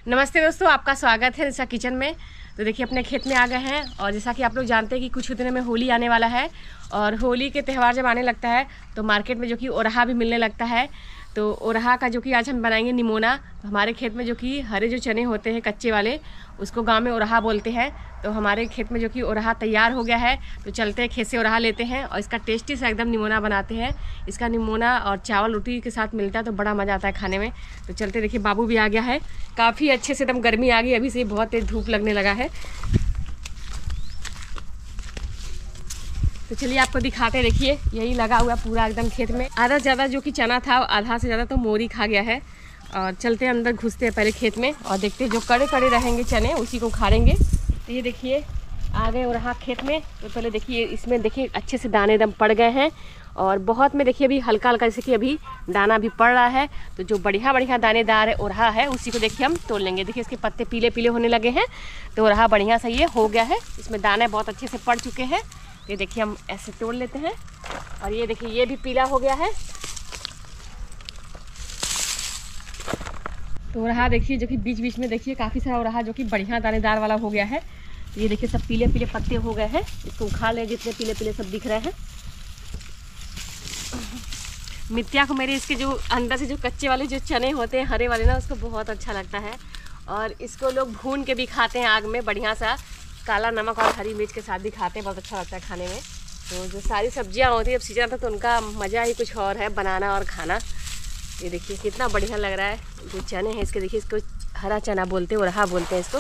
नमस्ते दोस्तों, आपका स्वागत है दिशा किचन में। तो देखिए अपने खेत में आ गए हैं और जैसा कि आप लोग जानते हैं कि कुछ दिनों में होली आने वाला है और होली के त्यौहार जब आने लगता है तो मार्केट में जो कि ओरहा भी मिलने लगता है। तो ओरहा का जो कि आज हम बनाएंगे निमोना। हमारे खेत में जो कि हरे जो चने होते हैं कच्चे वाले, उसको गांव में ओरहा बोलते हैं। तो हमारे खेत में जो कि ओरहा तैयार हो गया है, तो चलते हैं खेत से ओरहा लेते हैं और इसका टेस्टी सा एकदम निमोना बनाते हैं। इसका निमोना और चावल रोटी के साथ मिलता है तो बड़ा मज़ा आता है खाने में। तो चलते, देखिए बाबू भी आ गया है। काफ़ी अच्छे से एकदम गर्मी आ गई, अभी से बहुत तेज धूप लगने लगा है। तो चलिए आपको दिखाते हैं। देखिए यही लगा हुआ पूरा एकदम खेत में। आधा ज़्यादा जो कि चना था, आधा से ज़्यादा तो मोरी खा गया है। और चलते हैं अंदर, घुसते हैं पहले खेत में और देखते हैं जो कड़े कड़े रहेंगे चने उसी को उखाड़ेंगे। तो ये देखिए आ गए और हाँ खेत में। तो पहले देखिए इसमें देखिए अच्छे से दाने एकदम पड़ गए हैं और बहुत में देखिए अभी हल्का हल्का जैसे कि अभी दाना भी पड़ रहा है। तो जो बढ़िया बढ़िया दानेदार है ओरहा है उसी को देखिए हम तोड़ लेंगे। देखिए इसके पत्ते पीले पीले होने लगे हैं तो ओरहा बढ़िया सा ये हो गया है। इसमें दाने बहुत अच्छे से पड़ चुके हैं। ये देखिए हम ऐसे तोड़ लेते हैं और ये देखिए ये भी पीला हो गया है। तो ओरहा देखिए जो कि बीच बीच में देखिए काफ़ी सारा ओरहा जो कि बढ़िया दानेदार वाला हो गया है। ये देखिए सब पीले पीले पत्ते हो गए हैं। इसको उखाड़ लें, जितने पीले पीले सब दिख रहे हैं। मित्या को मेरे इसके जो अंदर से जो कच्चे वाले जो चने होते हैं हरे वाले ना, उसको बहुत अच्छा लगता है और इसको लोग भून के भी खाते हैं आग में, बढ़िया सा काला नमक और हरी मिर्च के साथ भी खाते हैं। बहुत अच्छा लगता है खाने में। तो जो सारी सब्जियां होती है अब सीजन था तो उनका मज़ा ही कुछ और है बनाना और खाना। ये देखिए कितना बढ़िया लग रहा है। जो चने हैं इसके देखिए, इसको हरा चना बोलते हैं, ओरहा बोलते हैं इसको।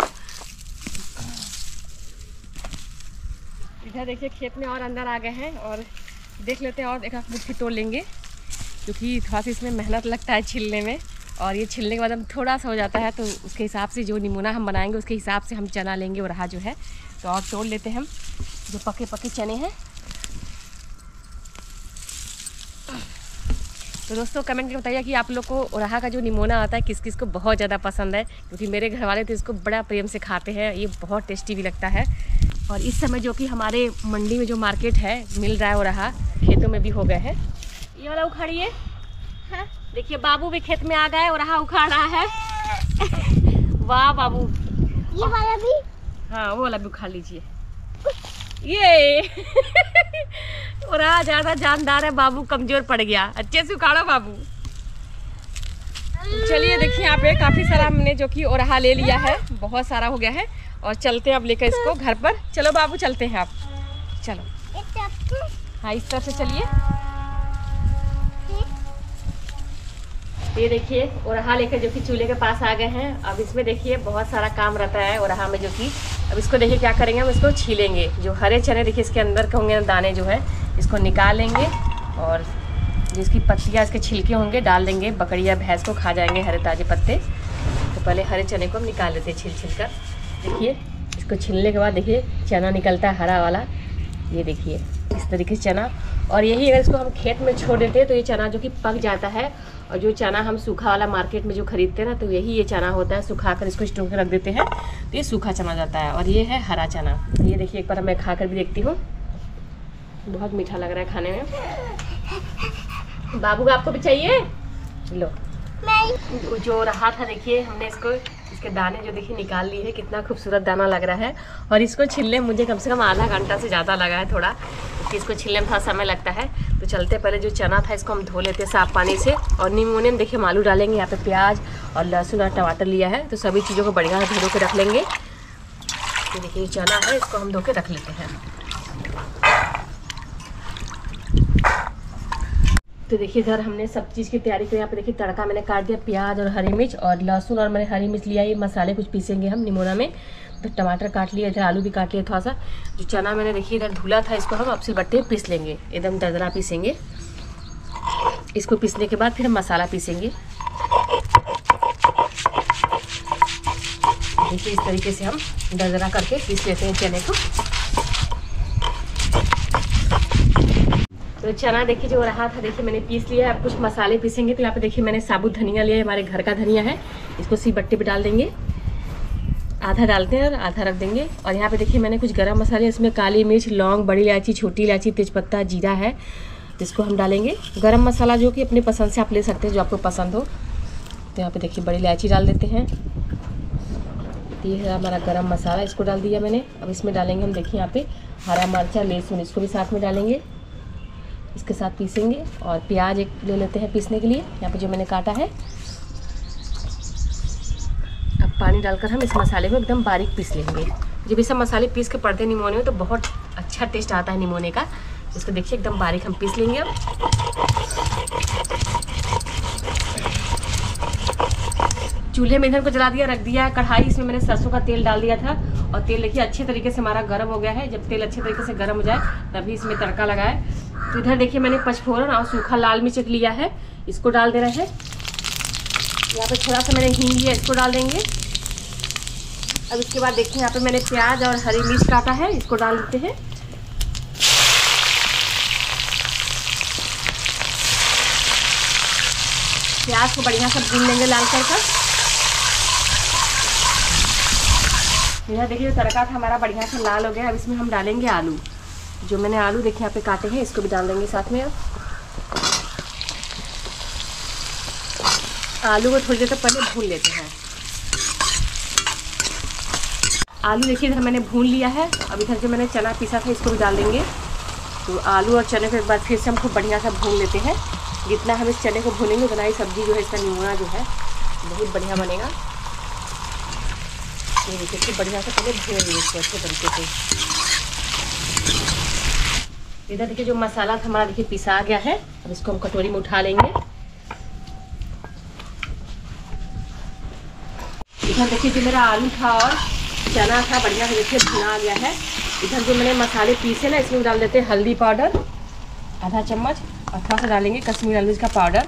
इधर देखिए खेत में और अंदर आ गए हैं और देख लेते हैं और एक आध मुट्ठी तोड़ लेंगे क्योंकि थोड़ा सा इसमें मेहनत लगता है छिलने में। और ये छिलने के बाद हम थोड़ा सा हो जाता है तो उसके हिसाब से जो निमोना हम बनाएंगे उसके हिसाब से हम चना लेंगे ओरहा जो है। तो और तोड़ लेते हैं हम जो पके पके चने हैं। तो दोस्तों कमेंट करके बताइए कि आप लोग को ओरहा का जो निमोना आता है किस किस को बहुत ज़्यादा पसंद है, क्योंकि मेरे घर वाले तो इसको बड़ा प्रेम से खाते हैं। ये बहुत टेस्टी भी लगता है। और इस समय जो कि हमारे मंडी में जो मार्केट है मिल रहा है ओरहा, खेतों में भी हो गए हैं। ये वाला उखाड़िए। हाँ देखिए बाबू भी खेत में आ गए, ओरहा उखाड़ रहा है। वाह बाबू, ये वाला भी। हाँ वो वाला भी उखाड़ लीजिए। ये ओरहा ज़्यादा जानदार है, बाबू कमजोर पड़ गया। अच्छे से उखाड़ो बाबू। तो चलिए देखिए यहाँ पे काफ़ी सारा हमने जो कि ओरहा ले लिया है, बहुत सारा हो गया है और चलते हैं अब लेकर इसको घर पर। चलो बाबू चलते हैं आप, चलो। हाँ इस तरफ से चलिए। ये देखिए ओरहा लेकर जो कि चूल्हे के पास आ गए हैं। अब इसमें देखिए बहुत सारा काम रहता है ओरहा में जो कि अब इसको देखिए क्या करेंगे, हम इसको छीलेंगे। जो हरे चने देखिए इसके अंदर के होंगे दाने जो है इसको निकालेंगे और जिसकी पत्तियाँ इसके छिलके होंगे डाल देंगे। बकरी या भैंस को खा जाएंगे हरे ताजे पत्ते। तो पहले हरे चने को हम निकाल लेते हैं छिल कर। देखिए इसको छीलने के बाद देखिए चना निकलता है हरा वाला। ये देखिए इस तरीके से चना। और यही अगर इसको हम खेत में छोड़ देते हैं तो ये चना जो कि पक जाता है। और जो चना हम सूखा वाला मार्केट में जो खरीदते हैं ना, तो यही ये चना होता है। सुखा कर इसको स्टोर कर रख देते हैं तो ये सूखा चना जाता है और ये है हरा चना। ये देखिए एक बार मैं खा कर भी देखती हूँ, बहुत मीठा लग रहा है खाने में। बाबू आपको भी चाहिए? लो। जो रहा था देखिए हमने इसको, इसके दाने जो देखिए निकाल लिए है। कितना खूबसूरत दाना लग रहा है और इसको छिलने मुझे कम से कम आधा घंटा से ज़्यादा लगा है थोड़ा, क्योंकि इसको छिलने में थोड़ा समय लगता है। तो चलते पहले जो चना था इसको हम धो लेते हैं साफ पानी से। और निमोने में देखिए हम आलू डालेंगे, यहाँ पे प्याज और लहसुन और टमाटर लिया है। तो सभी चीज़ों को बढ़िया धो के रख लेंगे। तो देखिए चना है, इसको हम धो के रख लेते हैं। तो देखिए इधर हमने सब चीज़ की तैयारी की। यहाँ पे देखिए तड़का मैंने काट दिया, प्याज और हरी मिर्च और लहसुन और मैंने हरी मिर्च लिया। ये मसाले कुछ पीसेंगे हम निमोना में। तो टमाटर काट लिया, इधर आलू भी काट लिया थोड़ा सा। जो चना मैंने देखिए इधर धुला था, इसको हम अब सिलबट्टे में पीस लेंगे, एकदम दरदरा पीसेंगे। इसको पीसने के बाद फिर हम मसाला पीसेंगे। देखिए इस तरीके से हम दरदरा करके पीस लेते हैं चने को। तो चना देखिए जो रहा था देखिए मैंने पीस लिया है। अब कुछ मसाले पीसेंगे। तो यहाँ पे देखिए मैंने साबुत धनिया लिया है, हमारे घर का धनिया है। इसको सिलबट्टे पे डाल देंगे, आधा डालते हैं और आधा रख देंगे। और यहाँ पे देखिए मैंने कुछ गरम मसाले, इसमें काली मिर्च, लौंग, बड़ी इलायची, छोटी इलायची, तेजपत्ता, जीरा है, इसको हम डालेंगे। गरम मसाला जो कि अपने पसंद से आप ले सकते हैं, जो आपको पसंद हो। तो यहाँ पे देखिए बड़ी इलायची डाल देते हैं, तो ये है हमारा गरम मसाला, इसको डाल दिया मैंने। अब इसमें डालेंगे हम, देखिए यहाँ पे हरा मिर्चा, लहसुन, इसको भी साथ में डालेंगे, इसके साथ पीसेंगे। और प्याज एक ले लेते हैं पीसने के लिए, यहाँ पे जो मैंने काटा है। अब पानी डालकर हम इस मसाले को एकदम बारीक पीस लेंगे। जब ये सब मसाले पीस के पड़ते निमोने में तो बहुत अच्छा टेस्ट आता है निमोने का। इसको देखिए एकदम बारीक हम पीस लेंगे। अब चूल्हे में ईंधन को जला दिया, रख दिया कढ़ाई, इसमें मैंने सरसों का तेल डाल दिया था। और तेल देखिए अच्छे तरीके से हमारा गर्म हो गया है। जब तेल अच्छे तरीके से गर्म हो जाए तभी इसमें तड़का लगाए। तो इधर देखिए मैंने पचफोरन और सूखा लाल मिर्च लिया है, इसको डाल दे रहे हैं। यहाँ पे थोड़ा सा मैंने हींग लिया, इसको डाल देंगे। अब इसके बाद देखिए यहाँ पे मैंने प्याज और हरी मिर्च काटा है, इसको डाल देते हैं। प्याज को बढ़िया से भून लेंगे लाल कर। इधर देखिए तड़का था हमारा बढ़िया से लाल हो गया। अब इसमें हम डालेंगे आलू, जो मैंने आलू देखिए यहाँ पे काटे हैं, इसको भी डाल देंगे साथ में। अब आलू को थोड़ी देर तक पहले भून लेते हैं। आलू देखिए इधर मैंने भून लिया है। अब इधर जो मैंने चना पीसा था इसको भी डाल देंगे। तो आलू और चने को एक बार फिर से हम खूब बढ़िया से भून लेते हैं। जितना हम इस चने को भूनेंगे उतना ही सब्जी जो है, इसका निमोना जो है बहुत बढ़िया बनेगा। ये देखिए खूब बढ़िया से पहले भून लेंगे इसको अच्छे तरीके से। इधर देखिए जो मसाला था हमारा देखिए पिसा गया है। अब इसको हम कटोरी में उठा लेंगे। इधर देखिए जो मेरा आलू था और चना था बढ़िया से देखिए भुना गया है। इधर जो मैंने मसाले पीसे ना, इसमें डाल देते हैं हल्दी पाउडर आधा चम्मच, और थोड़ा सा डालेंगे कश्मीरी लाल मिर्च का पाउडर।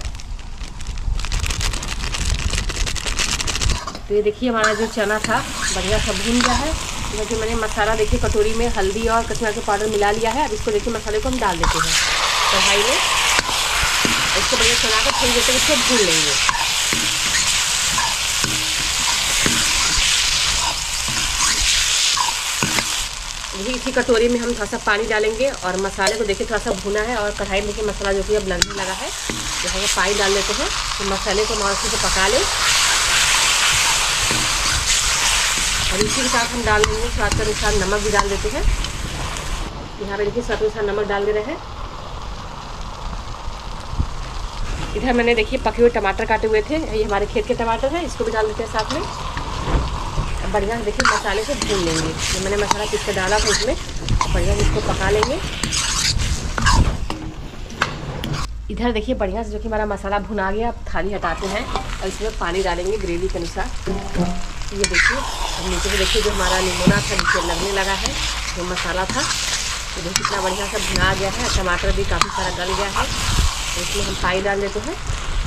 तो ये देखिए हमारा जो चना था बढ़िया सा भून गया है। इधर जो मैंने मसाला देखिए कटोरी में हल्दी और कश्मीरी का पाउडर मिला लिया है। अब इसको देखिए मसाले को हम डाल देते हैं कढ़ाई में। इसको बढ़िया चला कर थोड़ी देर तक इसको भून लेंगे। यही इसी कटोरी में हम थोड़ा सा पानी डालेंगे और मसाले को देखिए थोड़ा सा भुना है। और कढ़ाई में देखिए मसाला जो कि अब लगने लगा है, यहाँ पर पानी डाल देते हैं। तो मसाले को अच्छे से पका लें। और इसी के साथ हम डाल देंगे स्वाद के अनुसार नमक भी डाल देते हैं। यहाँ पे देखिए स्वाद के अनुसार नमक डाल दे रहे हैं। इधर मैंने देखिए पके हुए टमाटर काटे हुए थे, ये हमारे खेत के टमाटर हैं, इसको भी डाल देते हैं साथ में। अब बढ़िया देखिए मसाले को भून लेंगे। जो मैंने मसाला पीस कर डाला था इसमें, बढ़िया इसको पका लेंगे। इधर देखिए बढ़िया से जो कि हमारा मसाला भुना गया। अब थाली हटाते हैं और इसमें पानी डालेंगे ग्रेवी के अनुसार। ये देखिए अब नीचे से देखिए जो हमारा निमोना था नीचे लगने लगा है, जो मसाला था तो देखिए कितना बढ़िया सा भुना गया है। टमाटर भी काफ़ी सारा गल गया है। तो इसमें हम पानी डाल देते हैं।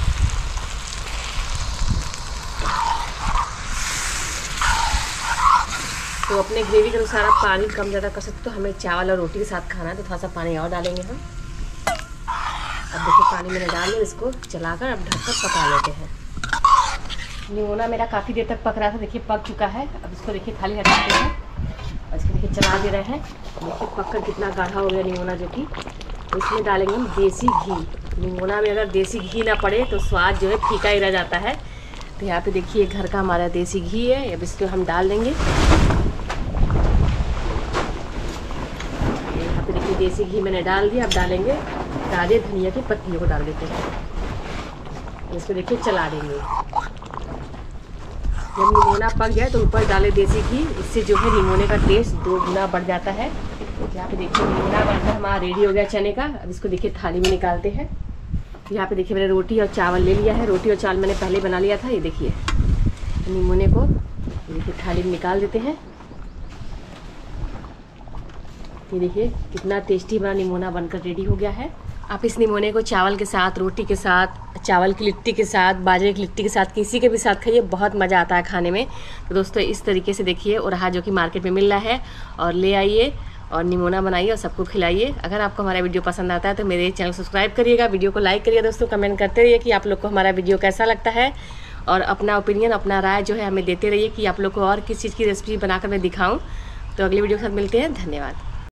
तो अपने ग्रेवी के अनुसार आप पानी कम ज़्यादा कर सकते हो। तो हमें चावल और रोटी के साथ खाना है तो थोड़ा सा पानी और डालेंगे हम। अब देखिए पानी मैंने डाल लिया, इसको चलाकर अब ढककर पका लेते हैं। निमोना मेरा काफ़ी देर तक पक रहा था, देखिए पक चुका है। अब इसको देखिए थाली हटाते हैं और इसको देखिए चला दे रहे हैं। देखिए पककर कितना गाढ़ा हो गया निमोना जो कि। तो इसमें डालेंगे हम देसी घी। निमोना में अगर देसी घी ना पड़े तो स्वाद जो है फीका ही रह जाता है। तो यहाँ पे देखिए घर का हमारा देसी घी है। अब इसको हम डाल देंगे। यहाँ पे देखिए देसी घी मैंने डाल दिया। अब डालेंगे ताजे धनिया की पत्तियों को डाल देते हैं। इसको देखिए चला देंगे। जब निमोना पक जाए तो ऊपर डाले देसी घी, इससे जो है निमोने का टेस्ट 2 गुना बढ़ जाता है। यहाँ पे देखिए निमोना बनकर हमारा रेडी हो गया चने का। अब इसको देखिए थाली में निकालते हैं। यहाँ पे देखिए मैंने रोटी और चावल ले लिया है। रोटी और चावल मैंने पहले बना लिया था। ये देखिए निमोने को देखिए थाली में निकाल देते हैं। ये देखिए कितना टेस्टी हमारा निमोना बनकर रेडी हो गया है। आप इस निमोने को चावल के साथ, रोटी के साथ, चावल की लिट्टी के साथ, बाजरे की लिट्टी के साथ, किसी के भी साथ खाइए, बहुत मज़ा आता है खाने में। तो दोस्तों इस तरीके से देखिए ओरहा जो कि मार्केट में मिल रहा है, और ले आइए और निमोना बनाइए और सबको खिलाइए। अगर आपको हमारा वीडियो पसंद आता है तो मेरे चैनल को सब्सक्राइब करिएगा, वीडियो को लाइक करिएगा। दोस्तों कमेंट करते रहिए कि आप लोग को हमारा वीडियो कैसा लगता है, और अपना ओपिनियन, अपना राय जो है हमें देते रहिए कि आप लोग को और किस चीज़ की रेसिपी बनाकर मैं दिखाऊँ। तो अगली वीडियो के साथ मिलते हैं। धन्यवाद।